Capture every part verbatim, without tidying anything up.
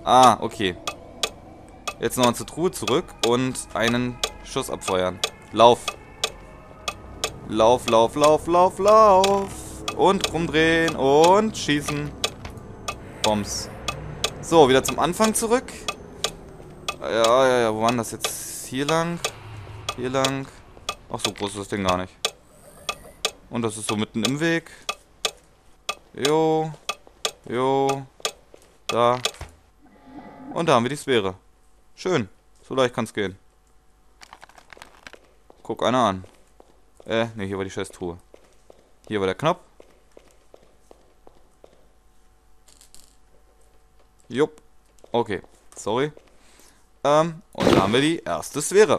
Ah, okay. Jetzt nochmal zur Truhe zurück und einen Schuss abfeuern. Lauf. Lauf, lauf, lauf, lauf, lauf. Und rumdrehen und schießen. Bombs. So, wieder zum Anfang zurück. Ja, ja, ja, wo war denn das jetzt? Hier lang. Hier lang. Ach, so groß ist das Ding gar nicht. Und das ist so mitten im Weg. Jo. Jo. Da. Und da haben wir die Sphäre. Schön. So leicht kann es gehen. Guck einer an. Äh, ne, hier war die Scheiß-Truhe. Hier war der Knopf. Jupp. Okay. Sorry. Ähm, und da haben wir die erste Sphäre.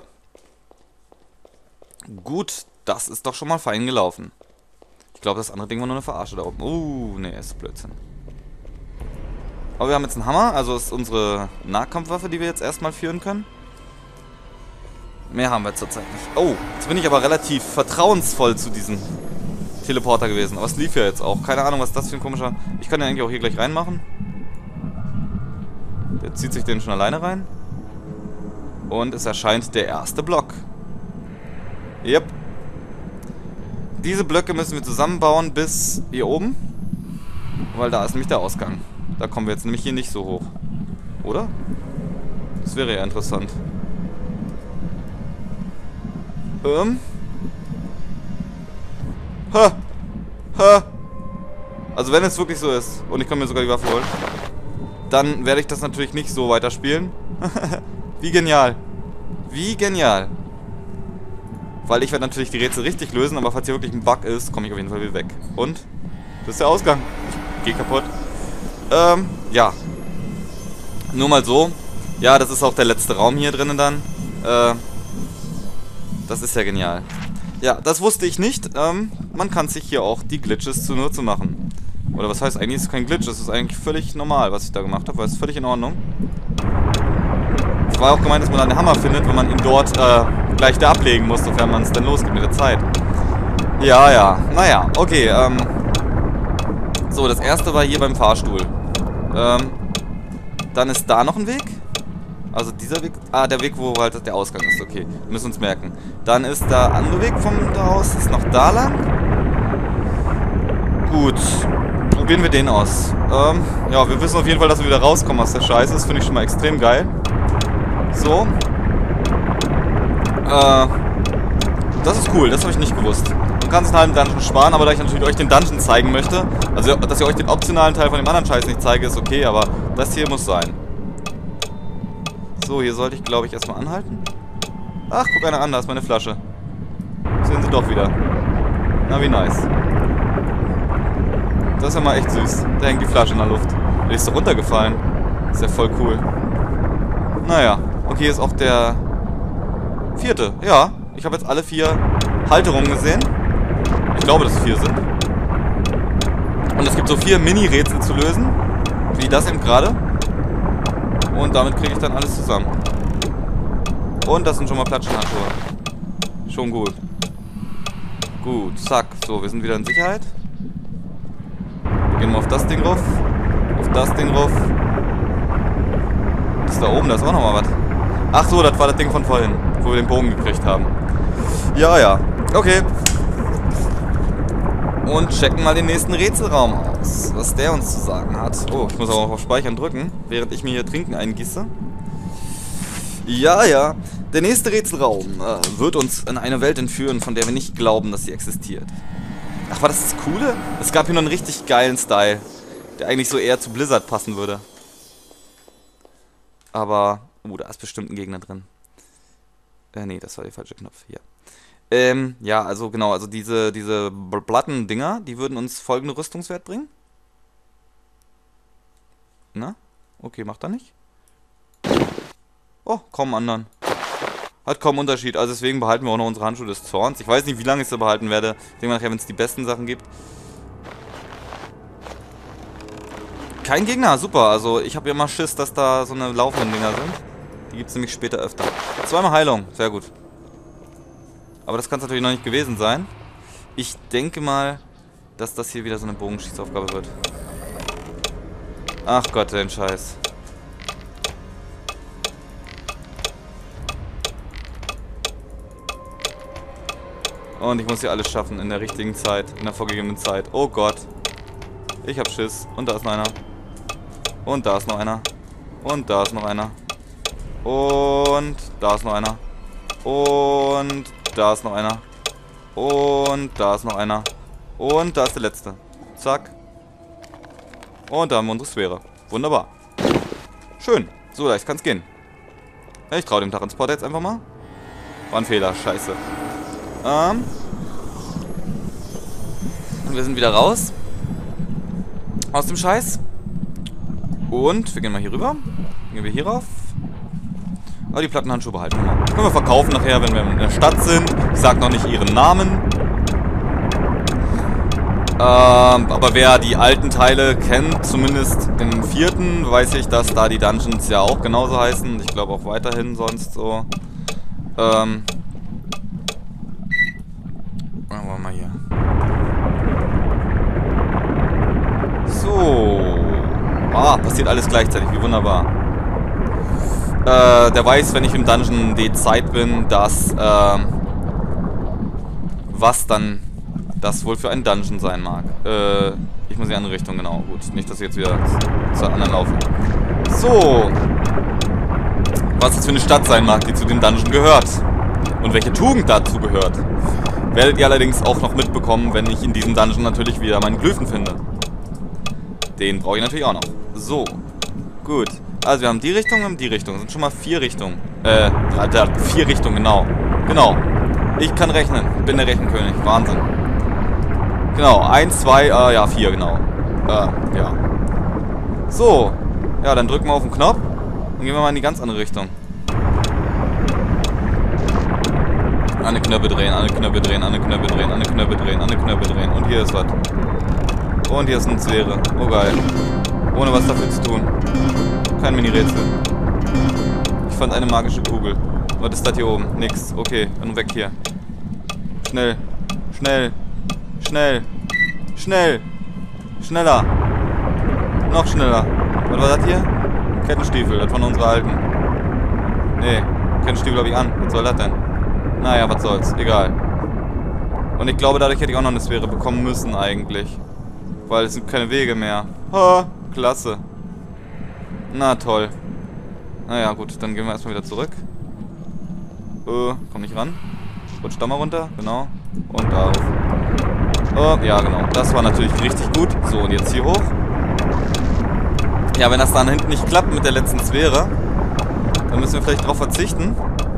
Gut, das ist doch schon mal fein gelaufen. Ich glaube, das andere Ding war nur eine Verarsche da oben. Uh, ne, ist Blödsinn. Aber wir haben jetzt einen Hammer, also ist unsere Nahkampfwaffe, die wir jetzt erstmal führen können. Mehr haben wir zurzeit nicht. Oh, jetzt bin ich aber relativ vertrauensvoll zu diesem Teleporter gewesen. Aber es lief ja jetzt auch. Keine Ahnung, was das für ein komischer... Ich kann ja eigentlich auch hier gleich reinmachen. Der zieht sich den schon alleine rein. Und es erscheint der erste Block. Yep. Diese Blöcke müssen wir zusammenbauen bis hier oben. Weil da ist nämlich der Ausgang. Da kommen wir jetzt nämlich hier nicht so hoch. Oder? Das wäre ja interessant. Ähm. Ha! Ha! Also wenn es wirklich so ist, und ich kann mir sogar die Waffe holen, dann werde ich das natürlich nicht so weiterspielen. Wie genial. Wie genial. Weil ich werde natürlich die Rätsel richtig lösen, aber falls hier wirklich ein Bug ist, komme ich auf jeden Fall wieder weg. Und? Das ist der Ausgang. Ich geh kaputt. Ähm, ja. Nur mal so. Ja, das ist auch der letzte Raum hier drinnen dann. Äh, das ist ja genial. Ja, das wusste ich nicht. Ähm, man kann sich hier auch die Glitches zunutze machen. Oder was heißt, eigentlich ist es kein Glitch, das ist eigentlich völlig normal, was ich da gemacht habe, weil es ist völlig in Ordnung. Es war auch gemeint, dass man dann den Hammer findet, wenn man ihn dort äh, gleich da ablegen muss, sofern man es dann losgeht mit der Zeit. Ja, ja. Naja, okay. Ähm, so, das erste war hier beim Fahrstuhl. Ähm, dann ist da noch ein Weg. Also dieser Weg. Ah, der Weg, wo halt der Ausgang ist. Okay, wir müssen uns merken. Dann ist der andere Weg von da aus, ist noch da lang. Gut. Probieren wir den aus. Ähm, ja, wir wissen auf jeden Fall, dass wir wieder rauskommen aus der Scheiße. Das finde ich schon mal extrem geil. So. Äh, das ist cool, das habe ich nicht gewusst. Man kann sich einen halben Dungeon sparen, aber da ich natürlich euch den Dungeon zeigen möchte, also dass ich euch den optionalen Teil von dem anderen Scheiß nicht zeige, ist okay, aber das hier muss sein. So, hier sollte ich, glaube ich, erstmal anhalten. Ach, guck einer an, da ist meine Flasche. Sehen Sie doch wieder. Na, wie nice. Das ist ja mal echt süß. Da hängt die Flasche in der Luft. Die ist doch runtergefallen. Ist ja voll cool. Naja. Und hier ist auch der vierte. Ja, ich habe jetzt alle vier Halterungen gesehen. Ich glaube, dass es vier sind. Und es gibt so vier Mini-Rätsel zu lösen. Wie das eben gerade. Und damit kriege ich dann alles zusammen. Und das sind schon mal Platschenhandschuhe. Schon gut. Gut, zack. So, wir sind wieder in Sicherheit. Gehen wir auf das Ding rauf. Auf das Ding rauf. Das ist da oben, da ist auch nochmal was. Ach so, das war das Ding von vorhin, wo wir den Bogen gekriegt haben. Ja, ja. Okay. Und checken mal den nächsten Rätselraum aus, was der uns zu sagen hat. Oh, ich muss aber auch auf Speichern drücken, während ich mir hier Trinken eingieße. Ja, ja. Der nächste Rätselraum äh, wird uns in eine Welt entführen, von der wir nicht glauben, dass sie existiert. Ach, war das das Coole? Es gab hier noch einen richtig geilen Style, der eigentlich so eher zu Blizzard passen würde. Aber, oh, da ist bestimmt ein Gegner drin. Äh, nee, das war der falsche Knopf. Hier. Ähm, ja, also genau, also diese, diese Platten-Dinger, die würden uns folgende Rüstungswert bringen. Na? Okay, macht er nicht. Oh, kaum anderen. Hat kaum Unterschied, also deswegen behalten wir auch noch unsere Handschuhe des Zorns. Ich weiß nicht, wie lange ich sie behalten werde. Ich denke nachher, wenn es die besten Sachen gibt. Kein Gegner, super. Also ich habe ja immer Schiss, dass da so eine laufenden Dinger sind. Die gibt es nämlich später öfter. Zweimal Heilung, sehr gut. Aber das kann es natürlich noch nicht gewesen sein. Ich denke mal, dass das hier wieder so eine Bogenschießaufgabe wird. Ach Gott, den Scheiß. Und ich muss hier alles schaffen in der richtigen Zeit, in der vorgegebenen Zeit. Oh Gott. Ich hab Schiss. Und da ist noch einer. Und da ist noch einer. Und da ist noch einer. Und da ist noch einer. Und da ist noch einer. Und da ist noch einer. Und da ist der letzte. Zack. Und da haben wir unsere Sphäre. Wunderbar. Schön. So leicht kann's gehen. Ich traue dem Transporter jetzt einfach mal. War ein Fehler. Scheiße. Ähm. Und wir sind wieder raus. Aus dem Scheiß. Und wir gehen mal hier rüber. Gehen wir hier rauf. Aber die Plattenhandschuhe behalten wir mal. Können wir verkaufen nachher, wenn wir in der Stadt sind. Ich sag noch nicht ihren Namen. Ähm, aber wer die alten Teile kennt, zumindest den vierten, weiß ich, dass da die Dungeons ja auch genauso heißen. Ich glaube auch weiterhin sonst so. Ähm. Machen wir mal hier. So. Ah, passiert alles gleichzeitig. Wie wunderbar. Äh, der weiß, wenn ich im Dungeon die Zeit bin, dass, ähm, was dann das wohl für ein Dungeon sein mag. Äh, ich muss in die andere Richtung, genau. Gut, nicht, dass ich jetzt wieder zur anderen laufe. So. Was es für eine Stadt sein mag, die zu dem Dungeon gehört. Und welche Tugend dazu gehört. Werdet ihr allerdings auch noch mitbekommen, wenn ich in diesem Dungeon natürlich wieder meinen Glyphen finde. Den brauche ich natürlich auch noch. So. Gut. Also wir haben die Richtung und die Richtung. Das sind schon mal vier Richtungen. Äh, vier Richtungen, genau. Genau. Ich kann rechnen. Bin der Rechenkönig. Wahnsinn. Genau. Eins, zwei, äh, ja, vier, genau. Äh, ja. So. Ja, dann drücken wir auf den Knopf. Und gehen wir mal in die ganz andere Richtung. Alle Knöpfe drehen, alle Knöpfe drehen, alle Knöpfe drehen, alle Knöpfe drehen, alle Knöpfe drehen. Und hier ist was. Und hier ist eine Sphäre. Oh geil. Ohne was dafür zu tun. Kein Mini-Rätsel. Ich fand eine magische Kugel. Was ist das hier oben? Nix. Okay, dann weg hier. Schnell. Schnell. Schnell. Schnell. Schneller. Noch schneller. Was war das hier? Kettenstiefel. Das von unserer alten. Nee. Kettenstiefel habe ich an. Was soll das denn? Naja, was soll's. Egal. Und ich glaube, dadurch hätte ich auch noch eine Sphäre bekommen müssen eigentlich. Weil es sind keine Wege mehr. Ha, klasse. Na toll. Naja, gut, dann gehen wir erstmal wieder zurück. Äh, komm nicht ran. Rutscht da mal runter, genau. Und da hoch. Äh, ja, genau. Das war natürlich richtig gut. So, und jetzt hier hoch. Ja, wenn das dann hinten nicht klappt mit der letzten Sphäre, dann müssen wir vielleicht drauf verzichten.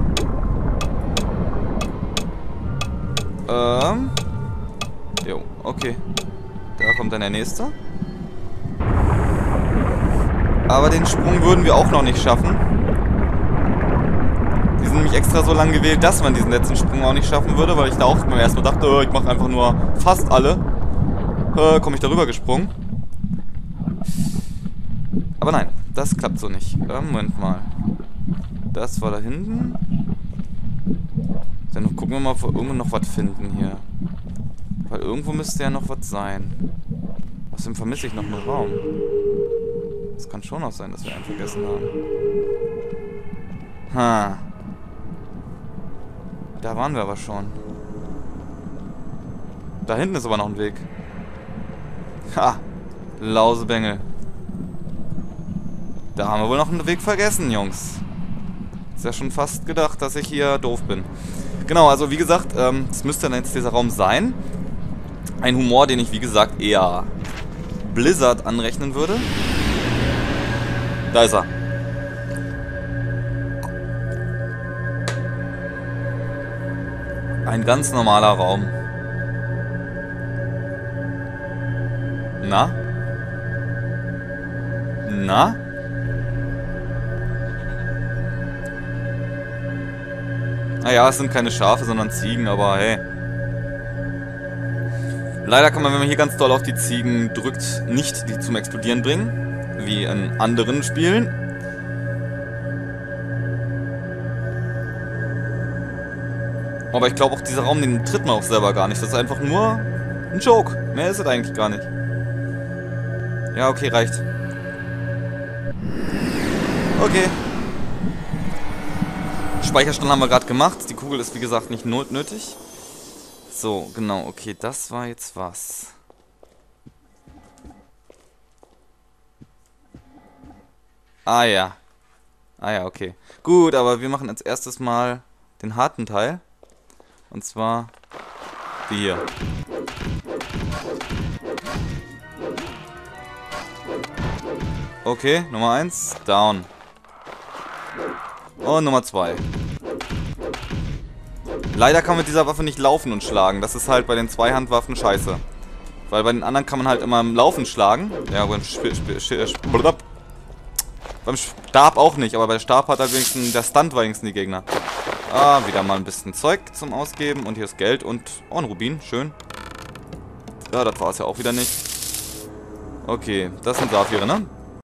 Ähm. Jo, okay. Da kommt dann der nächste. Aber den Sprung würden wir auch noch nicht schaffen. Die sind nämlich extra so lang gewählt, dass man diesen letzten Sprung auch nicht schaffen würde, weil ich da auch beim ersten Mal dachte, oh, ich mache einfach nur fast alle. Äh, komme ich darüber gesprungen. Aber nein, das klappt so nicht. Äh, Moment mal. Das war da hinten. Dann gucken wir mal, ob wir irgendwo noch was finden hier. Weil irgendwo müsste ja noch was sein. Außerdem vermisse ich noch einen Raum. Das kann schon noch sein, dass wir einen vergessen haben. Ha. Da waren wir aber schon. Da hinten ist aber noch ein Weg. Ha. Lausebengel. Da haben wir wohl noch einen Weg vergessen, Jungs. Ist ja schon fast gedacht, dass ich hier doof bin. Genau, also wie gesagt, ähm, das müsste dann jetzt dieser Raum sein. Ein Humor, den ich wie gesagt eher Blizzard anrechnen würde. Da ist er. Ein ganz normaler Raum. Na? Na? Naja, es sind keine Schafe, sondern Ziegen, aber hey. Leider kann man, wenn man hier ganz doll auf die Ziegen drückt, nicht die zum Explodieren bringen, wie in anderen Spielen. Aber ich glaube auch, dieser Raum, den tritt man auch selber gar nicht. Das ist einfach nur ein Joke. Mehr ist es eigentlich gar nicht. Ja, okay, reicht. Okay. Speicherstand haben wir gerade gemacht. Die Kugel ist, wie gesagt, nicht nötig. So, genau, okay, das war jetzt was. Ah ja. Ah ja, okay. Gut, aber wir machen als erstes mal den harten Teil. Und zwar die hier. Okay, Nummer eins, down. Und Nummer zwei. Leider kann man mit dieser Waffe nicht laufen und schlagen. Das ist halt bei den Zweihandwaffen scheiße. Weil bei den anderen kann man halt immer im Laufen schlagen. Ja, beim, Sp Sp Sp beim Stab auch nicht, aber bei der Stab hat halt wenigstens, der Stunt war wenigstens die Gegner. Ah, wieder mal ein bisschen Zeug zum Ausgeben. Und hier ist Geld und, oh, ein Rubin, schön. Ja, das war es ja auch wieder nicht. Okay, das sind Saphire, ne?